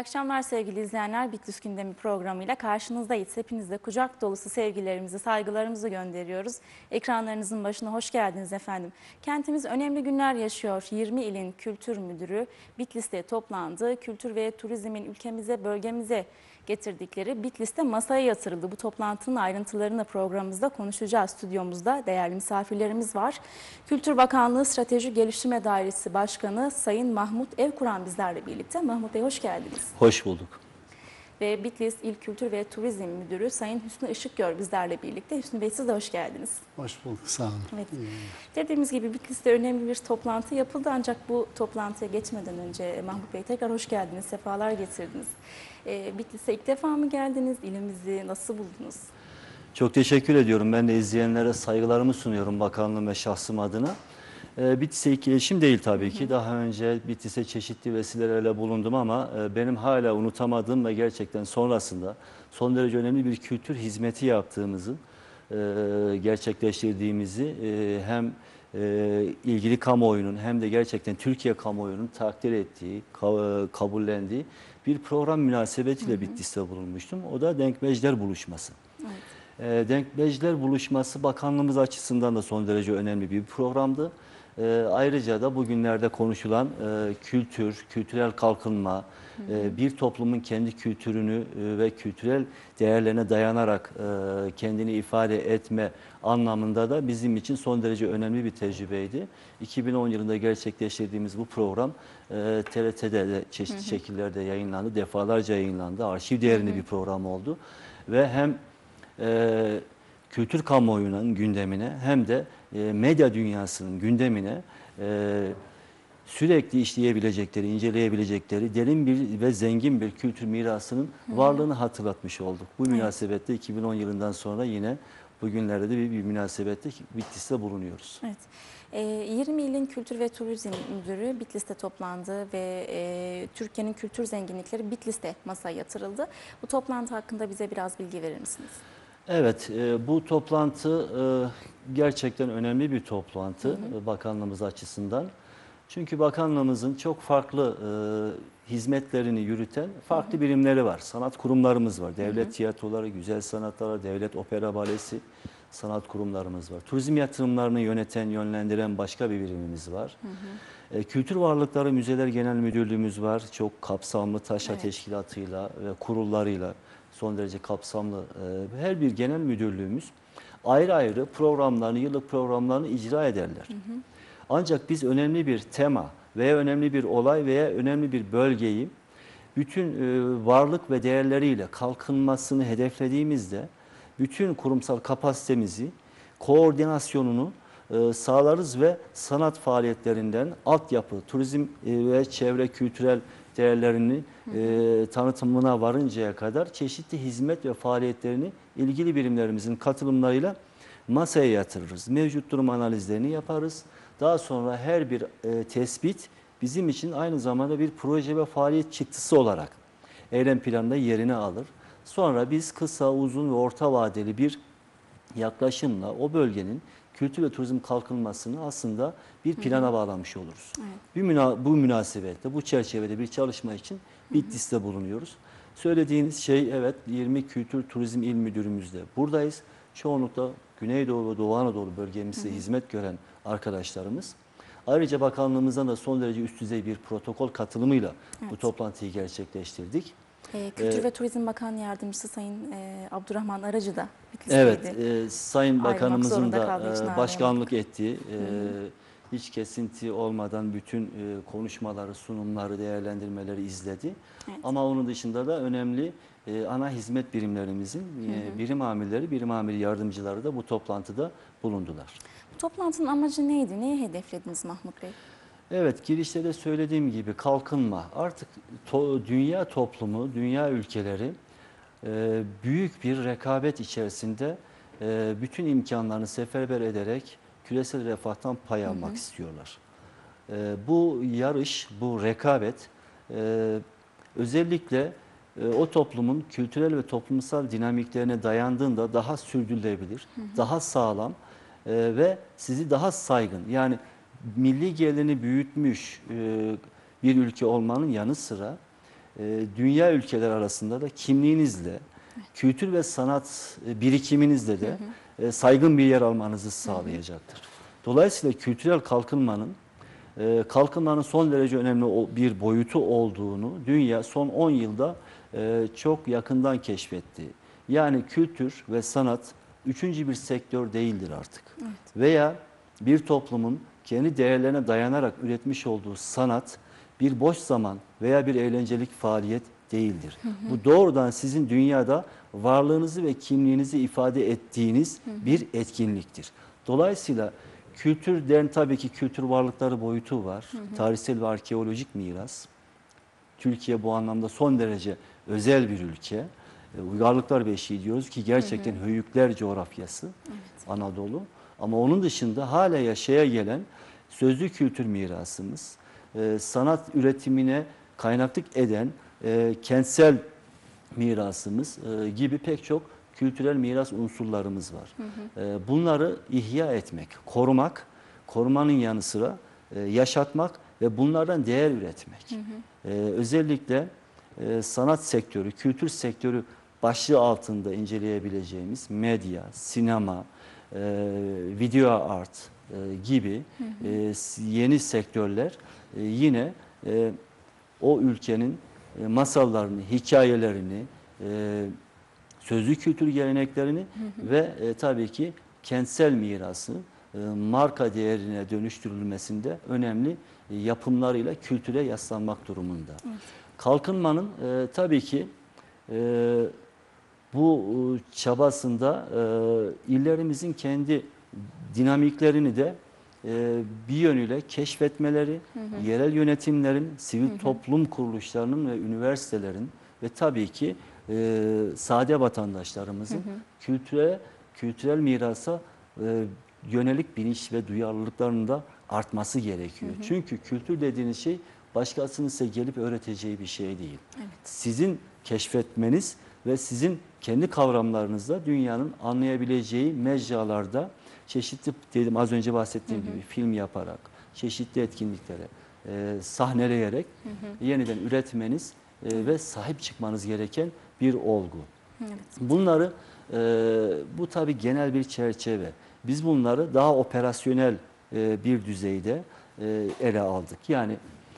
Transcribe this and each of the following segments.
İyi akşamlar sevgili izleyenler. Bitlis Gündemi programıyla karşınızdayız. Hepinize kucak dolusu sevgilerimizi, saygılarımızı gönderiyoruz. Ekranlarınızın başına hoş geldiniz efendim. Kentimiz önemli günler yaşıyor. 20 ilin kültür müdürü Bitlis'te toplandı. Kültür ve turizmin ülkemize, bölgemize getirdikleri Bitlis'te masaya yatırıldı. Bu toplantının ayrıntılarını programımızda konuşacağız. Stüdyomuzda değerli misafirlerimiz var. Kültür Bakanlığı Strateji Geliştirme Dairesi Başkanı Sayın Mahmut Evkuran bizlerle birlikte. Mahmut Bey hoş geldiniz. Hoş bulduk. Ve Bitlis İl Kültür ve Turizm Müdürü Sayın Hüsnü Işıkgör bizlerle birlikte. Hüsnü Bey siz de hoş geldiniz. Hoş bulduk, sağ olun. Evet. Dediğimiz gibi Bitlis'te önemli bir toplantı yapıldı ancak bu toplantıya geçmeden önce Mahmut Bey tekrar hoş geldiniz, sefalar getirdiniz. Bitlis'e ilk defa mı geldiniz? İlimizi nasıl buldunuz? Çok teşekkür ediyorum. Ben de izleyenlere saygılarımı sunuyorum bakanlığım ve şahsım adına. Bitlis'e ilk gelişim değil tabii ki. Daha önce Bitlis'e çeşitli vesilelerle bulundum ama benim hala unutamadığım ve gerçekten sonrasında son derece önemli bir kültür hizmeti yaptığımızı, gerçekleştirdiğimizi hem ilgili kamuoyunun hem de gerçekten Türkiye kamuoyunun takdir ettiği, kabullendiği bir program münasebetiyle Bitlis'te bulunmuştum. O da Denkmejler Buluşması. Evet. Denkmejler Buluşması bakanlığımız açısından da son derece önemli bir programdı. Ayrıca da bugünlerde konuşulan kültür, kültürel kalkınma, bir toplumun kendi kültürünü ve kültürel değerlerine dayanarak kendini ifade etme anlamında da bizim için son derece önemli bir tecrübeydi. 2010 yılında gerçekleştirdiğimiz bu program TRT'de de çeşitli şekillerde yayınlandı, defalarca yayınlandı. Arşiv değerinde bir program oldu ve hem kültür kamuoyunun gündemine hem de medya dünyasının gündemine sürekli işleyebilecekleri, inceleyebilecekleri derin bir ve zengin bir kültür mirasının varlığını hatırlatmış olduk. Bu münasebetle 2010 yılından sonra yine bugünlerde de bir münasebette Bitlis'te bulunuyoruz. Evet. 20 ilin Kültür ve Turizm Müdürü Bitlis'te toplandı ve Türkiye'nin kültür zenginlikleri Bitlis'te masaya yatırıldı. Bu toplantı hakkında bize biraz bilgi verir misiniz? Evet, bu toplantı gerçekten önemli bir toplantı bakanlığımız açısından. Çünkü bakanlığımızın çok farklı hizmetlerini yürüten farklı birimleri var. Sanat kurumlarımız var. Devlet tiyatroları, güzel sanatları, devlet opera balesi sanat kurumlarımız var. Turizm yatırımlarını yöneten, yönlendiren başka bir birimimiz var. Kültür Varlıkları Müzeler Genel Müdürlüğümüz var. Çok kapsamlı TAŞA teşkilatıyla ve kurullarıyla son derece kapsamlı her bir genel müdürlüğümüz ayrı ayrı programlarını, yıllık programlarını icra ederler. Ancak biz önemli bir tema veya önemli bir olay veya önemli bir bölgeyi bütün varlık ve değerleriyle kalkınmasını hedeflediğimizde bütün kurumsal kapasitemizi, koordinasyonunu sağlarız ve sanat faaliyetlerinden altyapı, turizm ve çevre kültürel değerlerini tanıtımına varıncaya kadar çeşitli hizmet ve faaliyetlerini ilgili birimlerimizin katılımlarıyla masaya yatırırız. Mevcut durum analizlerini yaparız. Daha sonra her bir tespit bizim için aynı zamanda bir proje ve faaliyet çıktısı olarak eylem planında yerini alır. Sonra biz kısa, uzun ve orta vadeli bir yaklaşımla o bölgenin kültür ve turizm kalkınmasını aslında bir plana bağlamış oluruz. Evet. Bu münasebetle, bu çerçevede bir çalışma için Bitlis'te bulunuyoruz. Söylediğiniz şey evet 20 Kültür Turizm İl Müdürümüzde buradayız. Çoğunlukla Güneydoğu ve Doğu Anadolu bölgemizde hizmet gören arkadaşlarımız. Ayrıca bakanlığımızdan da son derece üst düzey bir protokol katılımıyla bu toplantıyı gerçekleştirdik. Kültür ve Turizm Bakan Yardımcısı Sayın Abdurrahman Aracı da Bitlis'teydi. Evet, Sayın Bakanımızın da başkanlık ettiği, hiç kesinti olmadan bütün konuşmaları, sunumları, değerlendirmeleri izledi. Evet. Ama onun dışında da önemli ana hizmet birimlerimizin birim amirleri, birim amir yardımcıları da bu toplantıda bulundular. Bu toplantının amacı neydi? Neye hedeflediniz Mahmut Bey? Evet, girişte de söylediğim gibi kalkınma. Artık dünya toplumu, dünya ülkeleri büyük bir rekabet içerisinde bütün imkanlarını seferber ederek küresel refahtan pay almak istiyorlar. Bu yarış, bu rekabet özellikle o toplumun kültürel ve toplumsal dinamiklerine dayandığında daha sürdürülebilir, daha sağlam ve sizi daha saygın, yani milli gelirini büyütmüş bir ülke olmanın yanı sıra dünya ülkeler arasında da kimliğinizle, kültür ve sanat birikiminizle de saygın bir yer almanızı sağlayacaktır. Dolayısıyla kültürel kalkınmanın son derece önemli bir boyutu olduğunu dünya son 10 yılda çok yakından keşfetti. Yani kültür ve sanat üçüncü bir sektör değildir artık. Evet. Veya bir toplumun kendi değerlerine dayanarak üretmiş olduğu sanat bir boş zaman veya bir eğlencelik faaliyet değildir. Bu doğrudan sizin dünyada varlığınızı ve kimliğinizi ifade ettiğiniz bir etkinliktir. Dolayısıyla kültürden tabii ki kültür varlıkları boyutu var. Tarihsel ve arkeolojik miras. Türkiye bu anlamda son derece özel bir ülke. Uygarlıklar beşiği diyoruz ki gerçekten höyükler coğrafyası Anadolu. Ama onun dışında hala yaşaya gelen sözlü kültür mirasımız, sanat üretimine kaynaklık eden kentsel mirasımız gibi pek çok kültürel miras unsurlarımız var. Bunları ihya etmek, korumak, korumanın yanı sıra yaşatmak ve bunlardan değer üretmek. Özellikle sanat sektörü, kültür sektörü başlığı altında inceleyebileceğimiz medya, sinema, video art gibi yeni sektörler yine o ülkenin masallarını, hikayelerini, sözlü kültür geleneklerini ve tabii ki kentsel mirası marka değerine dönüştürülmesinde önemli yapımlarıyla kültüre yaslanmak durumunda. Evet. Kalkınmanın tabii ki bu çabasında illerimizin kendi dinamiklerini de bir yönüyle keşfetmeleri, yerel yönetimlerin, sivil toplum kuruluşlarının ve üniversitelerin ve tabii ki sade vatandaşlarımızın kültürel mirasa yönelik bilinç ve duyarlılıklarının da artması gerekiyor. Çünkü kültür dediğiniz şey başkasının size gelip öğreteceği bir şey değil. Evet. Sizin keşfetmeniz ve sizin kendi kavramlarınızla dünyanın anlayabileceği mecralarda çeşitli, dedim az önce bahsettiğim gibi film yaparak, çeşitli etkinliklere sahneleyerek yeniden üretmeniz ve sahip çıkmanız gereken bir olgu. Evet. Bunları bu tabii genel bir çerçeve. Biz bunları daha operasyonel bir düzeyde ele aldık. Yani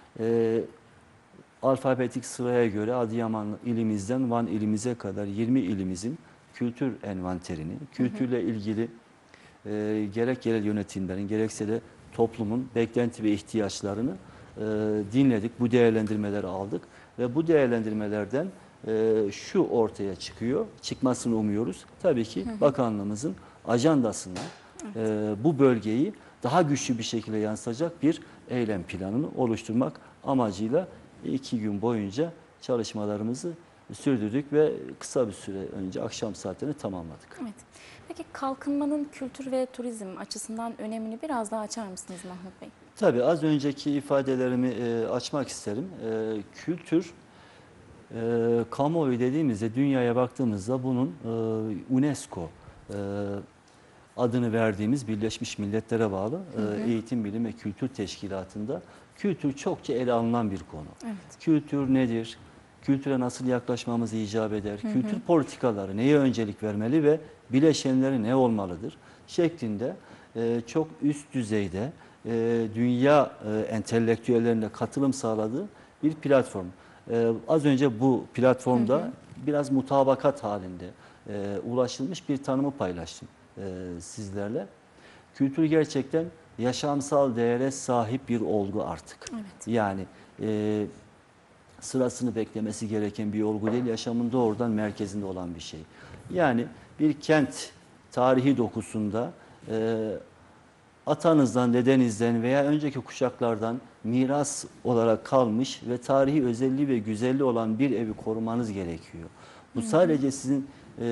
alfabetik sıraya göre Adıyaman ilimizden Van ilimize kadar 20 ilimizin kültür envanterini, kültürle ilgili gerek yerel yönetimlerin gerekse de toplumun beklenti ve ihtiyaçlarını dinledik. Bu değerlendirmeleri aldık ve bu değerlendirmelerden şu ortaya çıkıyor, çıkmasını umuyoruz. Tabii ki bakanlığımızın ajandasına bu bölgeyi daha güçlü bir şekilde yansıtacak bir eylem planını oluşturmak amacıyla 2 gün boyunca çalışmalarımızı sürdürdük ve kısa bir süre önce akşam saatlerini tamamladık. Evet. Peki kalkınmanın kültür ve turizm açısından önemini biraz daha açar mısınız Mahmut Bey? Tabii az önceki ifadelerimi açmak isterim. Kültür, kamuoyu dediğimizde dünyaya baktığımızda bunun UNESCO adını verdiğimiz Birleşmiş Milletler'e bağlı Eğitim, Bilim ve Kültür Teşkilatı'nda kültür çokça ele alınan bir konu. Evet. Kültür nedir? Kültüre nasıl yaklaşmamız icap eder? Kültür politikaları neye öncelik vermeli ve bileşenleri ne olmalıdır? Şeklinde çok üst düzeyde dünya entelektüellerine katılım sağladığı bir platform. Az önce bu platformda biraz mutabakat halinde ulaşılmış bir tanımı paylaştım sizlerle. Kültür gerçekten yaşamsal değere sahip bir olgu artık. Evet. Yani sırasını beklemesi gereken bir olgu değil, yaşamın doğrudan merkezinde olan bir şey. Yani bir kent tarihi dokusunda atanızdan, dedenizden veya önceki kuşaklardan miras olarak kalmış ve tarihi özelliği ve güzelliği olan bir evi korumanız gerekiyor. Bu sadece sizin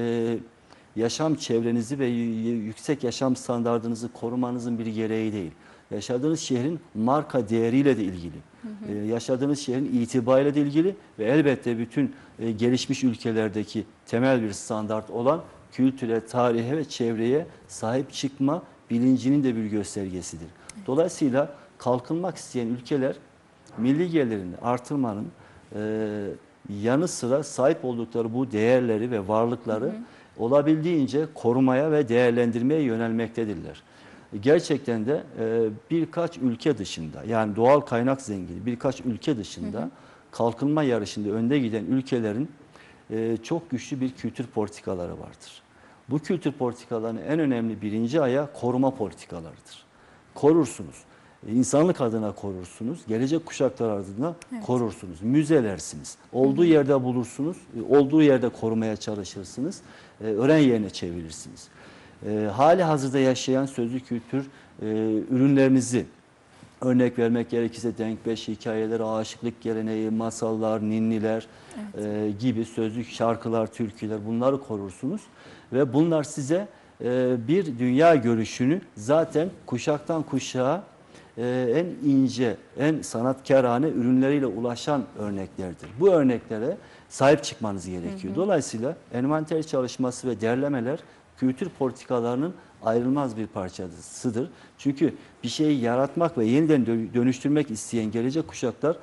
yaşam çevrenizi ve yüksek yaşam standartınızı korumanızın bir gereği değil. Yaşadığınız şehrin marka değeriyle de ilgili. Yaşadığınız şehrin itibarıyla da ilgili ve elbette bütün gelişmiş ülkelerdeki temel bir standart olan kültüre, tarihe ve çevreye sahip çıkma bilincinin de bir göstergesidir. Dolayısıyla kalkınmak isteyen ülkeler milli gelirini artırmanın yanı sıra sahip oldukları bu değerleri ve varlıkları olabildiğince korumaya ve değerlendirmeye yönelmektedirler. Gerçekten de birkaç ülke dışında, yani doğal kaynak zengini birkaç ülke dışında kalkınma yarışında önde giden ülkelerin çok güçlü bir kültür politikaları vardır. Bu kültür politikalarının en önemli birinci ayağı koruma politikalarıdır. Korursunuz. İnsanlık adına korursunuz. Gelecek kuşaklar adına korursunuz. Müzelersiniz. Olduğu yerde bulursunuz. Olduğu yerde korumaya çalışırsınız. Ören yerine çevirirsiniz. Hali hazırda yaşayan sözlü kültür ürünlerimizi örnek vermek gerekirse denkbeş hikayeler, aşıklık geleneği, masallar, ninniler gibi sözlük şarkılar, türküler, bunları korursunuz. Ve bunlar size bir dünya görüşünü zaten kuşaktan kuşağa en ince, en sanatkârane ürünleriyle ulaşan örneklerdir. Bu örneklere sahip çıkmanız gerekiyor. Dolayısıyla envanter çalışması ve derlemeler kültür politikalarının ayrılmaz bir parçasıdır. Çünkü bir şeyi yaratmak ve yeniden dönüştürmek isteyen gelecek kuşaklar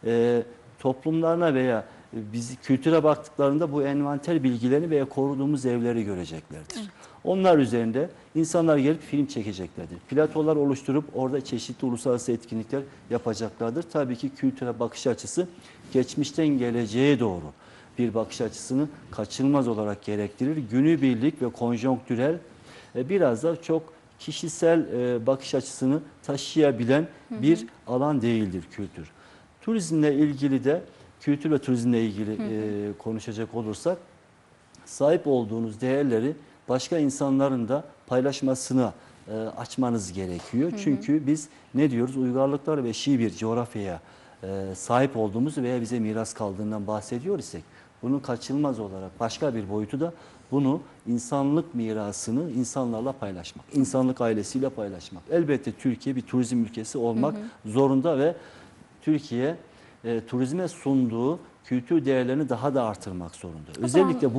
toplumlarına veya biz kültüre baktıklarında bu envanter bilgilerini veya koruduğumuz evleri göreceklerdir. Evet. Onlar üzerinde insanlar gelip film çekeceklerdir. Platolar oluşturup orada çeşitli uluslararası etkinlikler yapacaklardır. Tabii ki kültüre bakış açısı geçmişten geleceğe doğru bir bakış açısını kaçınılmaz olarak gerektirir. Günübirlik ve konjonktürel biraz da çok kişisel bakış açısını taşıyabilen bir alan değildir kültür. Turizmle ilgili de kültür ve turizmle ilgili konuşacak olursak sahip olduğunuz değerleri başka insanların da paylaşmasına açmanız gerekiyor. Çünkü biz ne diyoruz? Uygarlıklar ve şii bir coğrafyaya sahip olduğumuz veya bize miras kaldığından bahsediyor isek bunun kaçınılmaz olarak başka bir boyutu da bunu insanlık mirasını insanlarla paylaşmak, insanlık ailesiyle paylaşmak. Elbette Türkiye bir turizm ülkesi olmak zorunda ve Türkiye turizme sunduğu kültür değerlerini daha da artırmak zorunda. Özellikle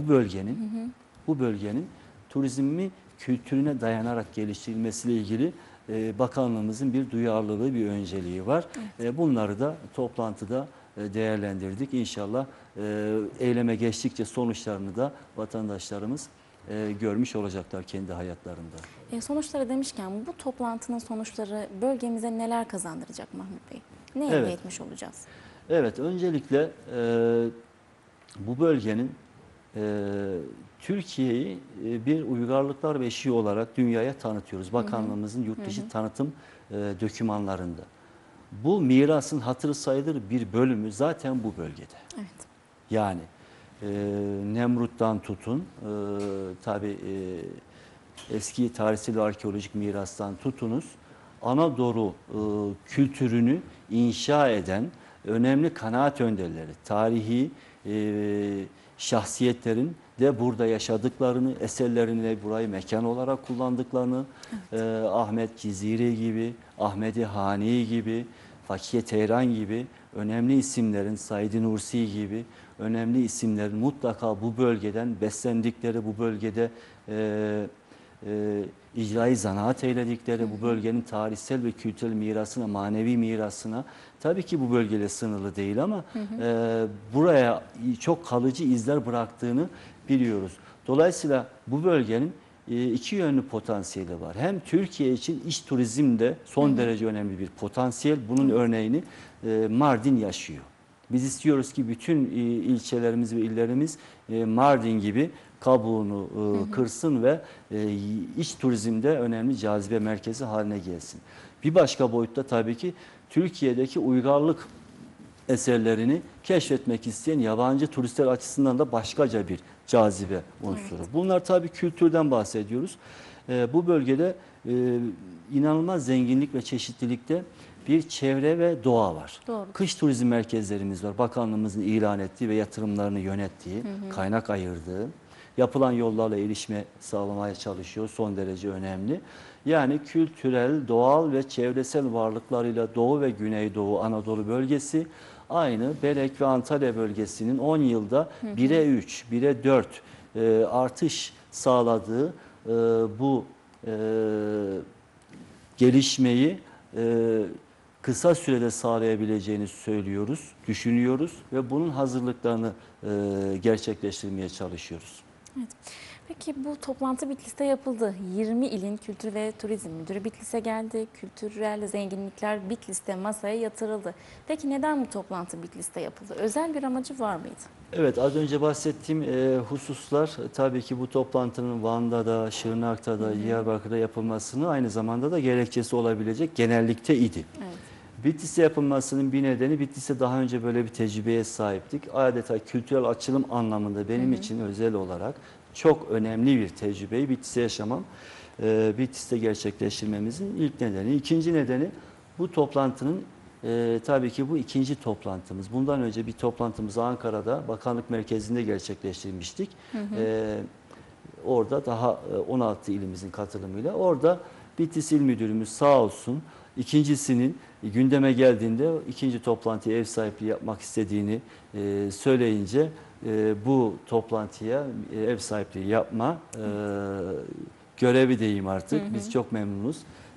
bu bölgenin turizmi kültürüne dayanarak geliştirilmesiyle ilgili bakanlığımızın bir duyarlılığı, bir önceliği var. Evet. Bunları da toplantıda değerlendirdik. İnşallah eyleme geçtikçe sonuçlarını da vatandaşlarımız görmüş olacaklar kendi hayatlarında. Sonuçları demişken bu toplantının sonuçları bölgemize neler kazandıracak Mahmut Bey? Ne elde etmiş olacağız? Evet, öncelikle bu bölgenin Türkiye'yi bir uygarlıklar beşiği olarak dünyaya tanıtıyoruz. Bakanlığımızın yurt dışı tanıtım dokümanlarında. Bu mirasın hatırı sayılır bir bölümü zaten bu bölgede. Evet. Yani Nemrut'tan tutun, tabii eski tarihsel ve arkeolojik mirastan tutunuz, Anadolu kültürünü inşa eden önemli kanaat önderleri, tarihi şahsiyetlerin de burada yaşadıklarını, eserlerini de burayı mekan olarak kullandıklarını, Ahmet Ciziri gibi, Ahmedi Hani gibi, Fakih Teyran gibi önemli isimlerin, Said Nursi gibi önemli isimlerin mutlaka bu bölgeden beslendikleri, bu bölgede icra-i zanaat eyledikleri, bu bölgenin tarihsel ve kültürel mirasına, manevi mirasına, tabii ki bu bölgeyle sınırlı değil ama buraya çok kalıcı izler bıraktığını biliyoruz. Dolayısıyla bu bölgenin iki yönlü potansiyeli var. Hem Türkiye için iç turizmde son derece önemli bir potansiyel. Bunun örneğini Mardin yaşıyor. Biz istiyoruz ki bütün ilçelerimiz ve illerimiz Mardin gibi kabuğunu kırsın ve iç turizmde önemli cazibe merkezi haline gelsin. Bir başka boyutta tabii ki Türkiye'deki uygarlık eserlerini keşfetmek isteyen yabancı turistler açısından da başkaca bir cazibe unsuru. Evet. Bunlar tabii kültürden bahsediyoruz. Bu bölgede inanılmaz zenginlik ve çeşitlilikte bir çevre ve doğa var. Doğru. Kış turizm merkezlerimiz var. Bakanlığımızın ilan ettiği ve yatırımlarını yönettiği, kaynak ayırdığı, yapılan yollarla erişime sağlamaya çalışıyor. Son derece önemli. Yani kültürel, doğal ve çevresel varlıklarıyla Doğu ve Güneydoğu Anadolu bölgesi aynı Belek ve Antalya bölgesinin 10 yılda 1'e 3, 1'e 4 artış sağladığı bu gelişmeyi kısa sürede sağlayabileceğini söylüyoruz, düşünüyoruz ve bunun hazırlıklarını gerçekleştirmeye çalışıyoruz. Evet. Peki bu toplantı Bitlis'te yapıldı. 20 ilin Kültür ve Turizm Müdürü Bitlis'e geldi. Kültürel zenginlikler Bitlis'te masaya yatırıldı. Peki neden bu toplantı Bitlis'te yapıldı? Özel bir amacı var mıydı? Evet, az önce bahsettiğim hususlar tabii ki bu toplantının Van'da da, Şırnak'ta da, Diyarbakır'da yapılmasını aynı zamanda da gerekçesi olabilecek genellikte idi. Evet. Bitlis'te yapılmasının bir nedeni, Bitlis'te daha önce böyle bir tecrübeye sahiptik. Adeta kültürel açılım anlamında benim için özel olarak çok önemli bir tecrübeyi Bitlis'te yaşamam, Bitlis'te gerçekleştirmemizin ilk nedeni. İkinci nedeni, bu toplantının tabii ki bu ikinci toplantımız. Bundan önce bir toplantımızı Ankara'da Bakanlık Merkezi'nde gerçekleştirmiştik. Orada daha 16 ilimizin katılımıyla. Orada Bitlis İl Müdürümüz sağ olsun ikincisinin gündeme geldiğinde ikinci toplantıya ev sahipliği yapmak istediğini söyleyince bu toplantıya ev sahipliği yapma görevi diyeyim artık. Biz çok memnunuz.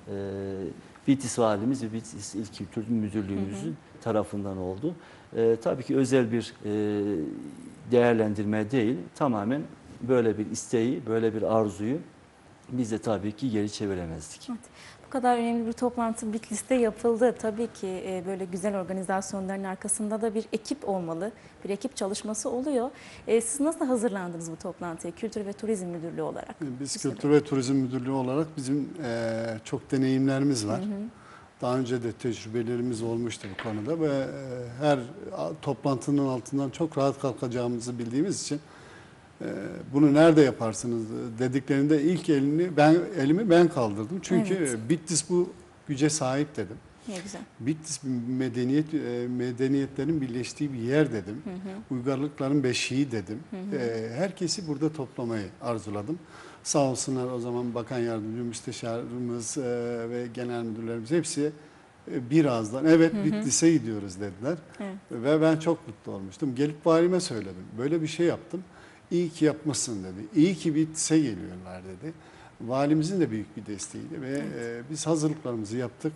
Bitlis Valimiz ve Bitlis İl Kültür Müdürlüğümüzün tarafından oldu. Tabii ki özel bir değerlendirme değil, tamamen böyle bir isteği, böyle bir arzuyu biz de tabii ki geri çeviremezdik. Evet. Bu kadar önemli bir toplantı Bitlis'te yapıldı. Tabii ki böyle güzel organizasyonların arkasında da bir ekip olmalı. Bir ekip çalışması oluyor. Siz nasıl hazırlandınız bu toplantıya Kültür ve Turizm Müdürlüğü olarak? Biz Kültür ve Turizm Müdürlüğü olarak bizim çok deneyimlerimiz var. Daha önce de tecrübelerimiz olmuştu bu konuda ve her toplantının altından çok rahat kalkacağımızı bildiğimiz için bunu nerede yaparsınız dediklerinde ilk elimi ben kaldırdım. Çünkü Evet. Bitlis bu güce sahip dedim. Ne güzel. Bitlis medeniyetlerin birleştiği bir yer dedim. Uygarlıkların beşiği dedim. Herkesi burada toplamayı arzuladım. Sağ olsunlar o zaman Bakan Yardımcı Müsteşarımız ve genel müdürlerimiz hepsi birazdan evet Bitlis'e gidiyoruz dediler. Evet. Ve ben çok mutlu olmuştum. Gelip valime söyledim. Böyle bir şey yaptım. İyi ki yapmışsın dedi. İyi ki Bitlis'e geliyorlar dedi. Valimizin de büyük bir desteğiydi ve biz hazırlıklarımızı yaptık.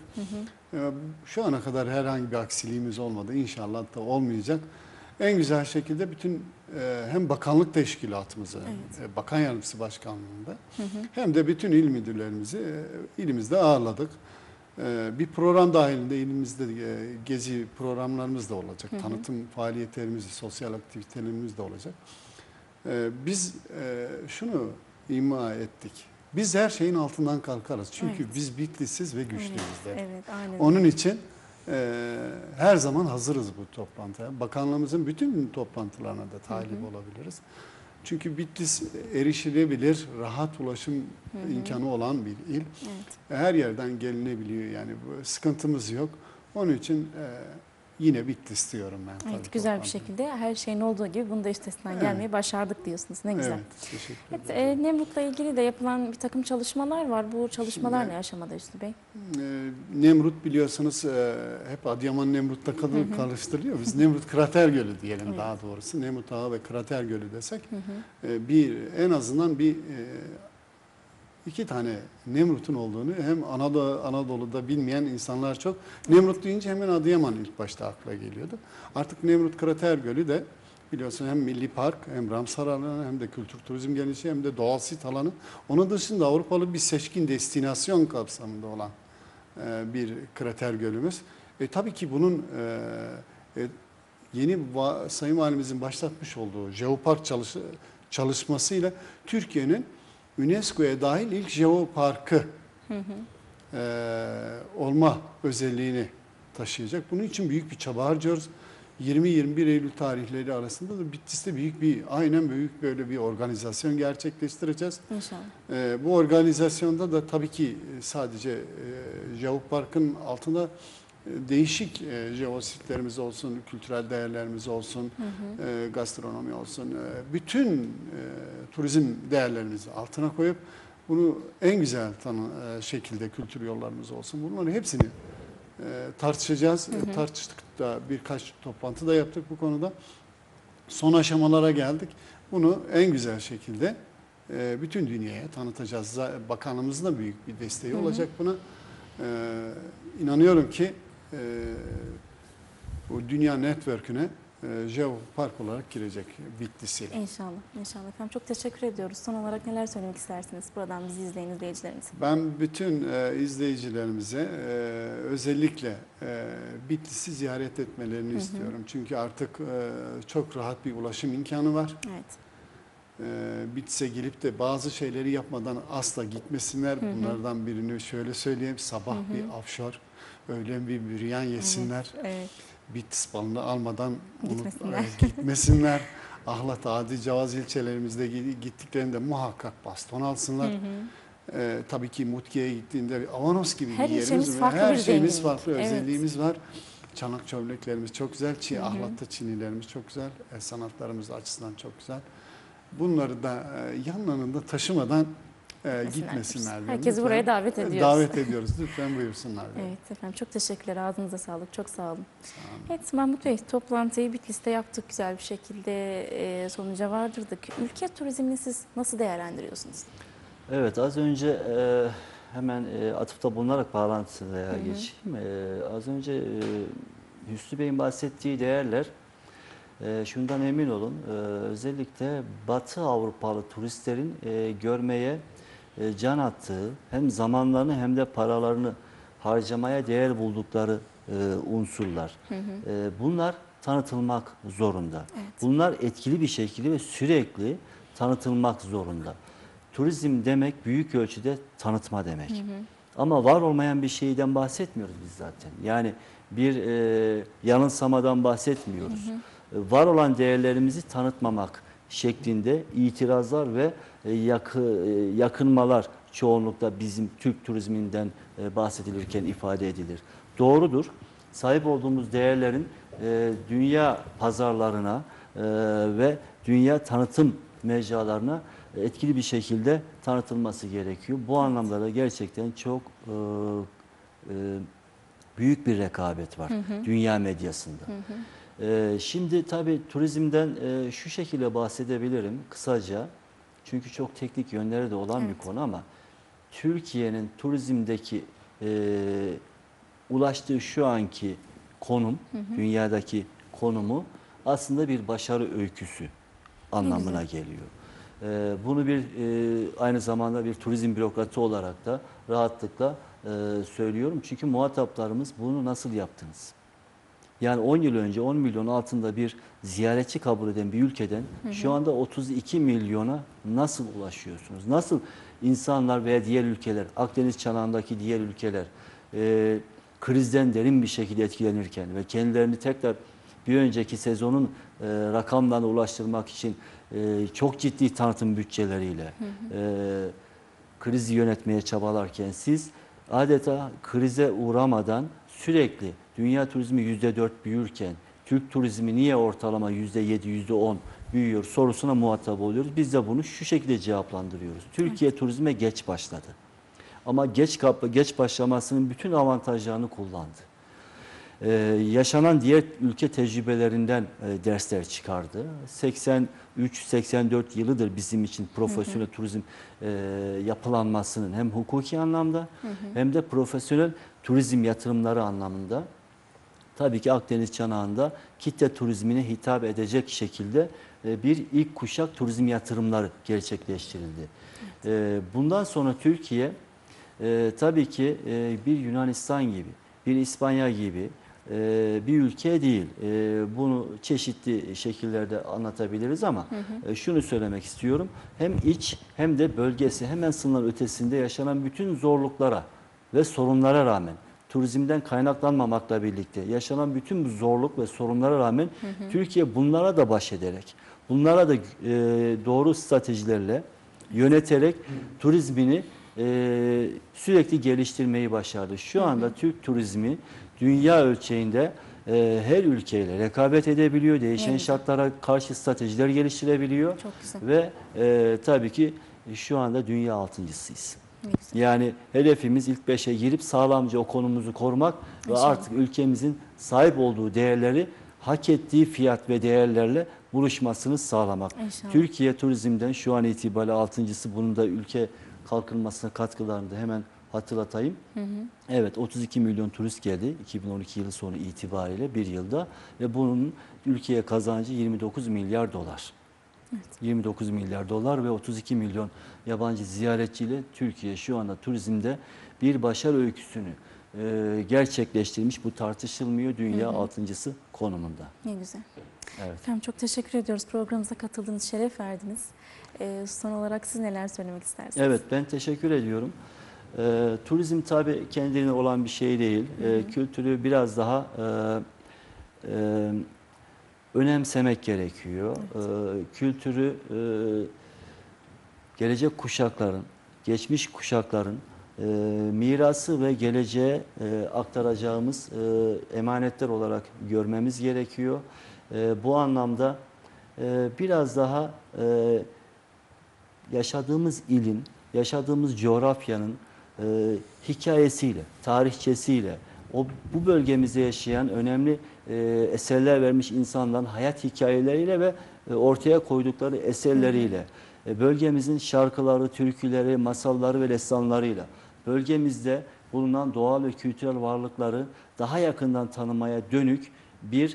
Şu ana kadar herhangi bir aksiliğimiz olmadı. İnşallah da olmayacak. En güzel şekilde bütün hem bakanlık teşkilatımızı, bakan yardımcısı başkanlığında hem de bütün il müdürlerimizi ilimizde ağırladık. Bir program dahilinde ilimizde gezi programlarımız da olacak. Tanıtım faaliyetlerimiz, sosyal aktivitelerimiz de olacak. Biz şunu ima ettik. Biz her şeyin altından kalkarız. Çünkü biz Bitlissiz ve güçlüyüz dedik. Evet, aynen. Onun için her zaman hazırız bu toplantıya. Bakanlığımızın bütün toplantılarına da talip olabiliriz. Çünkü Bitlis erişilebilir, rahat ulaşım imkanı olan bir il. Evet. Her yerden gelinebiliyor yani bu sıkıntımız yok. Onun için yine Bitlis diyorum ben. Evet, tabii güzel bir toplantıya. şekilde her şeyin olduğu gibi bunu da üstesinden gelmeyi başardık diyorsunuz. Ne güzel. Evet, teşekkür Evet, ederim. Nemrut'la ilgili de yapılan bir takım çalışmalar var. Bu çalışmalar Şimdi- ne aşamada Hüsnü Bey? Nemrut biliyorsunuz hep Adıyaman Nemrut'la karıştırılıyor. Biz Nemrut Krater Gölü diyelim Evet. daha doğrusu. Nemrut Ağı ve Krater Gölü desek bir en azından bir iki tane Nemrut'un olduğunu hem Anadolu'da bilmeyen insanlar çok. Nemrut deyince hemen Adıyaman ilk başta akla geliyordu. Artık Nemrut Krater Gölü de biliyorsun hem milli park hem Ramsar alanı hem de kültür turizm gelişi hem de doğal sit alanı. Onun dışında Avrupalı bir seçkin destinasyon kapsamında olan bir krater gölümüz. Tabii ki bunun yeni Sayın Valimizin başlatmış olduğu jeopark çalışmasıyla Türkiye'nin UNESCO'ya dahil ilk jeoparkı olma özelliğini taşıyacak. Bunun için büyük bir çaba harcıyoruz. 20-21 Eylül tarihleri arasında da Bitlis'te aynen büyük böyle bir organizasyon gerçekleştireceğiz. İnşallah. Bu organizasyonda da tabii ki sadece Jeopark'ın altında değişik jeositlerimiz olsun, kültürel değerlerimiz olsun, gastronomi olsun, bütün turizm değerlerimizi altına koyup bunu en güzel şekilde kültür yollarımız olsun. Bunların hepsini tartışacağız. Tartıştık da birkaç toplantı da yaptık bu konuda. Son aşamalara geldik. Bunu en güzel şekilde bütün dünyaya tanıtacağız. Bakanlığımızın da büyük bir desteği olacak buna. İnanıyorum ki bu dünya network'üne jeopark olarak girecek Bitlis'iyle. İnşallah, inşallah efendim. Çok teşekkür ediyoruz. Son olarak neler söylemek istersiniz buradan bizi izleyen izleyicilerimize? Ben bütün izleyicilerimize özellikle Bitlis'i ziyaret etmelerini istiyorum. Çünkü artık çok rahat bir ulaşım imkanı var. Evet. Bitlis'e gelip de bazı şeyleri yapmadan asla gitmesinler. Bunlardan birini şöyle söyleyeyim. Sabah bir afşor, öğlen bir büryan yesinler. Evet. Bitlis balını almadan Gitmesinler. gitmesinler. Ahlat, Adi, Cavaz ilçelerimizde gittiklerinde muhakkak baston alsınlar. Tabii ki Mutki'ye gittiğinde Avanos gibi Her bir yerimiz ilçemiz var. farklı Her bir şeyimiz zenginlik. farklı, Evet. özelliğimiz var. Çanak çömleklerimiz çok güzel. Ahlat'ta Çinilerimiz çok güzel. El sanatlarımız açısından çok güzel. Bunları da yanlarında taşımadan gitmesinler. diyorum. Herkesi Lütfen buraya davet ediyoruz. Davet ediyoruz. Lütfen buyursunlar. diyorum. Evet efendim, çok teşekkürler. Ağzınıza sağlık. Çok sağ olun. Sağ olun. Evet Mahmut Bey, toplantıyı Bitlis'te yaptık. Güzel bir şekilde sonuca vardırdık. Ülke turizmini siz nasıl değerlendiriyorsunuz? Evet, az önce hemen atıfta bulunarak bağlantıya geçeyim. Az önce Hüsnü Bey'in bahsettiği değerler, şundan emin olun, özellikle Batı Avrupalı turistlerin görmeye can attığı, hem zamanlarını hem de paralarını harcamaya değer buldukları unsurlar. Bunlar tanıtılmak zorunda. Evet. Bunlar etkili bir şekilde ve sürekli tanıtılmak zorunda. Turizm demek büyük ölçüde tanıtma demek. Ama var olmayan bir şeyden bahsetmiyoruz biz zaten. Yani bir yanılsamadan bahsetmiyoruz. Var olan değerlerimizi tanıtmamak şeklinde itirazlar ve yakınmalar çoğunlukla bizim Türk turizminden bahsedilirken ifade edilir. Doğrudur. Sahip olduğumuz değerlerin dünya pazarlarına ve dünya tanıtım mecralarına etkili bir şekilde tanıtılması gerekiyor. Bu anlamda da gerçekten çok büyük bir rekabet var dünya medyasında. Şimdi tabii turizmden şu şekilde bahsedebilirim kısaca. Çünkü çok teknik yönleri de olan bir konu ama Türkiye'nin turizmdeki ulaştığı şu anki konum, dünyadaki konumu aslında bir başarı öyküsü anlamına geliyor. Bunu aynı zamanda bir turizm bürokratı olarak da rahatlıkla söylüyorum. Çünkü muhataplarımız bunu nasıl yaptınız? Yani 10 yıl önce 10 milyon altında bir ziyaretçi kabul eden bir ülkeden şu anda 32 milyona nasıl ulaşıyorsunuz? Nasıl insanlar veya diğer ülkeler, Akdeniz çanağındaki diğer ülkeler krizden derin bir şekilde etkilenirken ve kendilerini tekrar bir önceki sezonun rakamlarına ulaştırmak için çok ciddi tanıtım bütçeleriyle krizi yönetmeye çabalarken siz adeta krize uğramadan sürekli dünya turizmi %4 büyürken Türk turizmi niye ortalama %7, %10 büyüyor sorusuna muhatap oluyoruz. Biz de bunu şu şekilde cevaplandırıyoruz. Türkiye turizme geç başladı. Ama geç başlamasının bütün avantajlarını kullandı. Yaşanan diğer ülke tecrübelerinden dersler çıkardı. 83-84 yılıdır bizim için profesyonel turizm yapılanmasının hem hukuki anlamda hem de profesyonel turizm yatırımları anlamında tabii ki Akdeniz çanağında kitle turizmine hitap edecek şekilde bir ilk kuşak turizm yatırımları gerçekleştirildi. Bundan sonra Türkiye tabii ki bir Yunanistan gibi, bir İspanya gibi bir ülke değil. Bunu çeşitli şekillerde anlatabiliriz ama şunu söylemek istiyorum. Hem iç hem de bölgesi hemen sınırlar ötesinde yaşanan bütün zorluklara ve sorunlara rağmen turizmden kaynaklanmamakla birlikte yaşanan bütün bu zorluk ve sorunlara rağmen Türkiye bunlara da baş ederek, bunlara da doğru stratejilerle yöneterek turizmini sürekli geliştirmeyi başardı. Şu anda Türk turizmi dünya ölçeğinde her ülkeyle rekabet edebiliyor, değişen şartlara karşı stratejiler geliştirebiliyor. Çok güzel. Ve tabii ki şu anda dünya altıncısıyız. Yani hedefimiz ilk 5'e girip sağlamca o konumuzu korumak ve artık ülkemizin sahip olduğu değerleri hak ettiği fiyat ve değerlerle buluşmasını sağlamak. İnşallah. Türkiye turizmden şu an itibariyle altıncısı, bunun da ülke kalkınmasına katkılarını da hemen hatırlatayım. Evet, 32 milyon turist geldi 2012 yılı sonu itibariyle bir yılda ve bunun ülkeye kazancı 29 milyar dolar. 29 milyar dolar ve 32 milyon yabancı ziyaretçiyle Türkiye şu anda turizmde bir başarı öyküsünü gerçekleştirmiş. Bu tartışılmıyor. Dünya altıncısı konumunda. Ne güzel. Evet. Efendim çok teşekkür ediyoruz. Programımıza katıldığınız, şeref verdiniz. Son olarak siz neler söylemek istersiniz? Evet, ben teşekkür ediyorum. Turizm tabii kendine olan bir şey değil. Kültürü biraz daha önemsemek gerekiyor. Kültürü gelecek kuşakların, geçmiş kuşakların mirası ve geleceğe aktaracağımız emanetler olarak görmemiz gerekiyor. Bu anlamda biraz daha yaşadığımız ilin, yaşadığımız coğrafyanın hikayesiyle, tarihçesiyle, bu bölgemizde yaşayan önemli eserler vermiş insanların hayat hikayeleriyle ve ortaya koydukları eserleriyle, bölgemizin şarkıları, türküleri, masalları ve destanlarıyla, bölgemizde bulunan doğal ve kültürel varlıkları daha yakından tanımaya dönük bir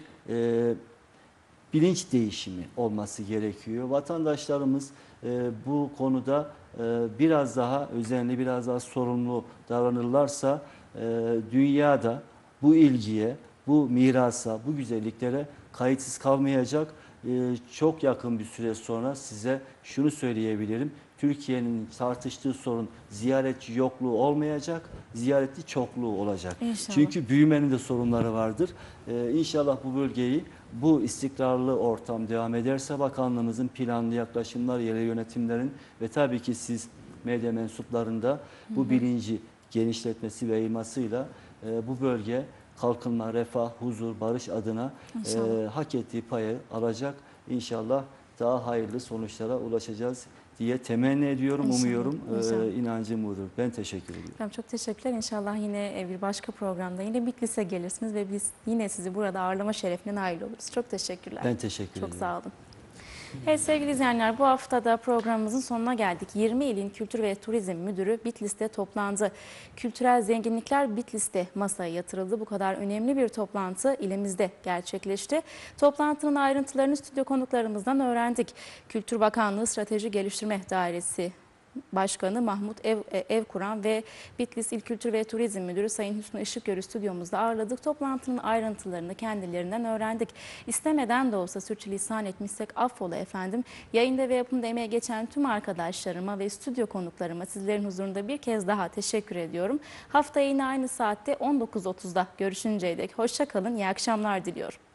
bilinç değişimi olması gerekiyor. Vatandaşlarımız bu konuda biraz daha özenli, biraz daha sorumlu davranırlarsa dünyada bu ilgiye, bu mirasa, bu güzelliklere kayıtsız kalmayacak. Çok yakın bir süre sonra size şunu söyleyebilirim. Türkiye'nin tartıştığı sorun ziyaretçi yokluğu olmayacak, ziyaretçi çokluğu olacak. İnşallah. Çünkü büyümenin de sorunları vardır. İnşallah bu bölgeyi, bu istikrarlı ortam devam ederse bakanlığımızın planlı yaklaşımlar, yerel yönetimlerin ve tabii ki siz medya mensuplarında bu bilinci genişletmesi ve yayılmasıyla bu bölge kalkınma, refah, huzur, barış adına hak ettiği payı alacak. İnşallah daha hayırlı sonuçlara ulaşacağız diye temenni ediyorum, İnşallah, umuyorum. inşallah. İnancım budur. Ben teşekkür ediyorum. Efendim çok teşekkürler. İnşallah yine bir başka programda yine Bitlis'e gelirsiniz ve biz yine sizi burada ağırlama şerefine nail oluruz. Çok teşekkürler. Ben teşekkür Çok ediyorum. sağ olun. Evet sevgili izleyenler, bu hafta da programımızın sonuna geldik. 20 ilin Kültür ve Turizm Müdürü Bitlis'te toplandı. Kültürel zenginlikler Bitlis'te masaya yatırıldı. Bu kadar önemli bir toplantı ilimizde gerçekleşti. Toplantının ayrıntılarını stüdyo konuklarımızdan öğrendik. Kültür Bakanlığı Strateji Geliştirme Dairesi Başkanı Mahmut Evkuran ve Bitlis İl Kültür ve Turizm Müdürü Sayın Hüsnü Işıkgör'ü stüdyomuzda ağırladık. Toplantının ayrıntılarını kendilerinden öğrendik. İstemeden de olsa sürçülisan etmişsek affola efendim. Yayında ve yapımda emeği geçen tüm arkadaşlarıma ve stüdyo konuklarıma sizlerin huzurunda bir kez daha teşekkür ediyorum. Haftaya yine aynı saatte 19.30'da görüşünceye dek hoşça kalın, iyi akşamlar diliyorum.